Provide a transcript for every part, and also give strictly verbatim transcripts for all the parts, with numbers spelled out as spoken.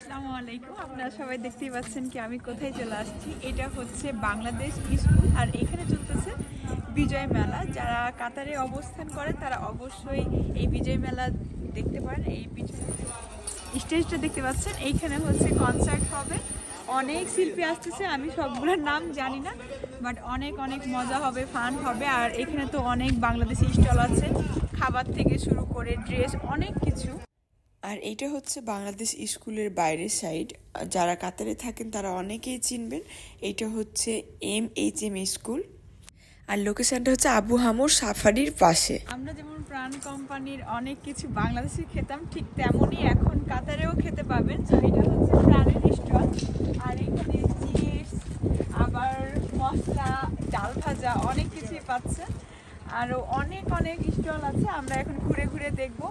আসসালামু আলাইকুম। আপনারা সবাই দেখতেই পাচ্ছেন কি আমি কোথায় চলে আসছি। এটা হচ্ছে বাংলাদেশ স্কুল আর এখানে চলতেছে বিজয় মেলা। যারা কাতারে অবস্থান করে তারা অবশ্যই এই বিজয় মেলা দেখতে পারেন। এই পিছনে স্টেজটা দেখতে পাচ্ছেন, এইখানে হচ্ছে কনসার্ট হবে, অনেক শিল্পী আসতেছে, আমি সবগুলোর নাম জানি না, বাট অনেক অনেক মজা হবে, ফান হবে। আর এখানে তো অনেক বাংলাদেশি স্টল আছে, খাবার থেকে শুরু করে ড্রেস, অনেক কিছু। আর এইটা হচ্ছে বাংলাদেশ স্কুলের বাইরের সাইড। যারা কাতারে থাকেন তারা অনেকেই চিনবেন। এইটা হচ্ছে এম এইচ এম স্কুল আর লোকেশনটা হচ্ছে আবু হামুর সাফারির পাশে। আমরা যেমন প্রাণ কোম্পানির অনেক কিছু বাংলাদেশি খেতাম, ঠিক তেমনই এখন কাতারেও খেতে পাবেন। এটা হচ্ছে প্রাণের স্টল, আর এখানে চিপস, আবার মশলা, ডাল ভাজা, অনেক কিছুই পাচ্ছেন। আরও অনেক অনেক স্টল আছে, আমরা এখন ঘুরে ঘুরে দেখবো।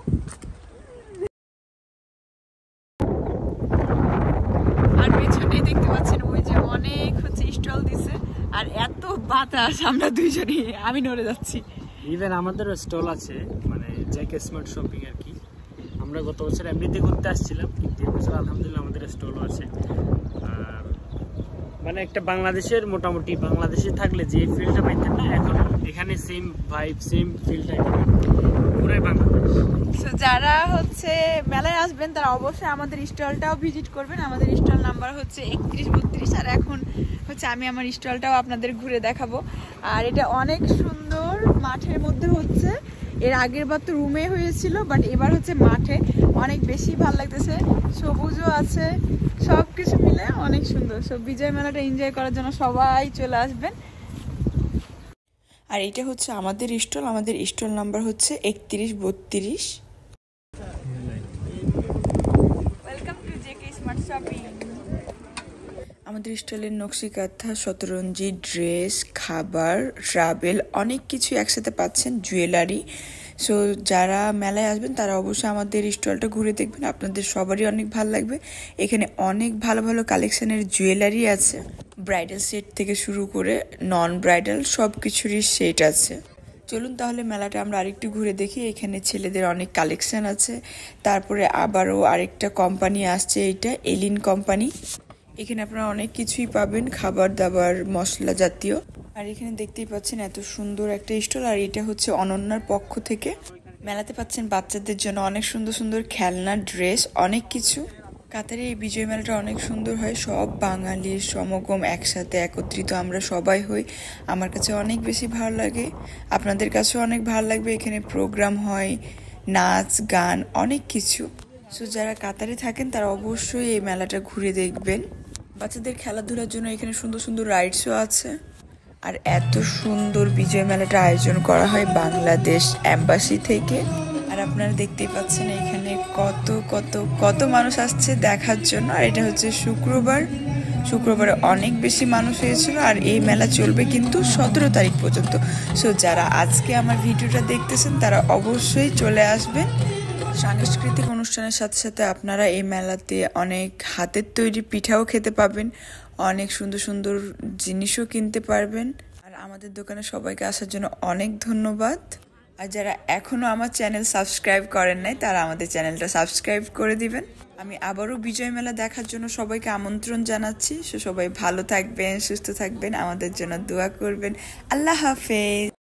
আর পেছনেই দেখতে পাচ্ছেন ওই যে অনেক হচ্ছে স্টল দিছে, আর এত বাতাস আমরা দুইজনই, আমি নড়ে যাচ্ছি। ইভেন আমাদেরও স্টল আছে, মানে জ্যাক স্মার্ট শপিং আর কি। আমরা গত বছর এমনিতে ঘুরতে আসছিলাম, কিন্তু বছর আলহামদুলিল্লাহ আমাদের স্টলও আছে। আর মানে একটা বাংলাদেশের, মোটামুটি বাংলাদেশে থাকলে যে ফিলটা পাইতেন না, এখন এখানে সেম ভাইব, সেম ফিলটা পুরাই বাংলাদেশ। সো যারা হচ্ছে মেলায় আসবেন তারা অবশ্যই আমাদের স্টলটাও ভিজিট করবেন। আমাদের স্টল নাম্বার হচ্ছে একত্রিশ বত্রিশ। আর এখন হচ্ছে আমি আমার স্টলটাও আপনাদের ঘুরে দেখাবো। আর এটা অনেক সুন্দর, মাঠের মধ্যে হচ্ছে। এর আগের বার তো রুমে হয়েছিল, বাট এবার হচ্ছে মাঠে, অনেক বেশি ভালো লাগতেছে, সবুজও আছে, সব কিছু মিলে অনেক সুন্দর। সব বিজয় মেলাটা এনজয় করার জন্য সবাই চলে আসবেন। আর এটা হচ্ছে আমাদের স্টল, আমাদের স্টল নাম্বার হচ্ছে একত্রিশ বত্রিশ। Welcome to JK smart shopping. আমাদের স্টলের নকশি কাঁথা, শতরঞ্জি, ড্রেস, খাবার, ট্রাভেল, অনেক কিছু একসাথে পাচ্ছেন, জুয়েলারি। সো যারা মেলায় আসবেন তারা অবশ্যই আমাদের স্টলটা ঘুরে দেখবেন, আপনাদের সবারই অনেক ভালো লাগবে। এখানে অনেক ভালো ভালো কালেকশনের জুয়েলারি আছে, ব্রাইডাল সেট থেকে শুরু করে নন ব্রাইডাল সব কিছুরই সেট আছে। চলুন তাহলে মেলাটা আমরা আরেকটু ঘুরে দেখি। এখানে ছেলেদের অনেক কালেকশন আছে। তারপরে আবারও আরেকটা কোম্পানি আসছে, এইটা এলিন কোম্পানি। এখানে আপনারা অনেক কিছুই পাবেন, খাবার দাবার, মশলা জাতীয়। আর এখানে দেখতেই পাচ্ছেন এত সুন্দর একটা স্টল। আর এটা হচ্ছে অনন্যার পক্ষ থেকে। মেলাতে পাচ্ছেন বাচ্চাদের জন্য অনেক সুন্দর সুন্দর খেলনা, ড্রেস, অনেক কিছু। কাতারে এই বিজয় মেলাটা অনেক সুন্দর হয়, সব বাঙালির সমাগম একসাথে একত্রিত আমরা সবাই হই। আমার কাছে অনেক বেশি ভালো লাগে, আপনাদের কাছেও অনেক ভালো লাগবে। এখানে প্রোগ্রাম হয়, নাচ গান, অনেক কিছু। সো যারা কাতারে থাকেন তারা অবশ্যই এই মেলাটা ঘুরে দেখবেন। বাচ্চাদের খেলাধুলার জন্য এখানে সুন্দর সুন্দর রাইডসও আছে। আর এত সুন্দর বিজয় মেলাটা আয়োজন করা হয় বাংলাদেশ এম্বাসি থেকে। আর আপনারা দেখতেই পাচ্ছেন এখানে কত কত কত মানুষ আসছে দেখার জন্য। আর এটা হচ্ছে শুক্রবার, শুক্রবারে অনেক বেশি মানুষ হয়েছিল। আর এই মেলা চলবে কিন্তু সতেরো তারিখ পর্যন্ত। সো যারা আজকে আমার ভিডিওটা দেখতেছেন তারা অবশ্যই চলে আসবেন। সাংস্কৃতিক অনুষ্ঠানের সাথে সাথে আপনারা এই মেলাতে অনেক হাতের তৈরি পিঠাও খেতে পাবেন, অনেক সুন্দর সুন্দর জিনিসও কিনতে পারবেন। আর আমাদের দোকানে সবাইকে আসার জন্য অনেক ধন্যবাদ। আর যারা এখনো আমার চ্যানেল সাবস্ক্রাইব করেন নাই তারা আমাদের চ্যানেলটা সাবস্ক্রাইব করে দিবেন। আমি আবারও বিজয় মেলা দেখার জন্য সবাইকে আমন্ত্রণ জানাচ্ছি। সো সবাই ভালো থাকবেন, সুস্থ থাকবেন, আমাদের জন্য দোয়া করবেন। আল্লাহ হাফেজ।